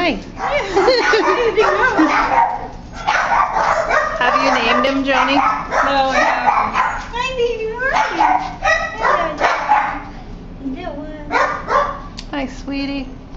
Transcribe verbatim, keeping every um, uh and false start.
Hi. Have you named him, Joni? No, I haven't. Hi, baby. Where are you? Hi, sweetie.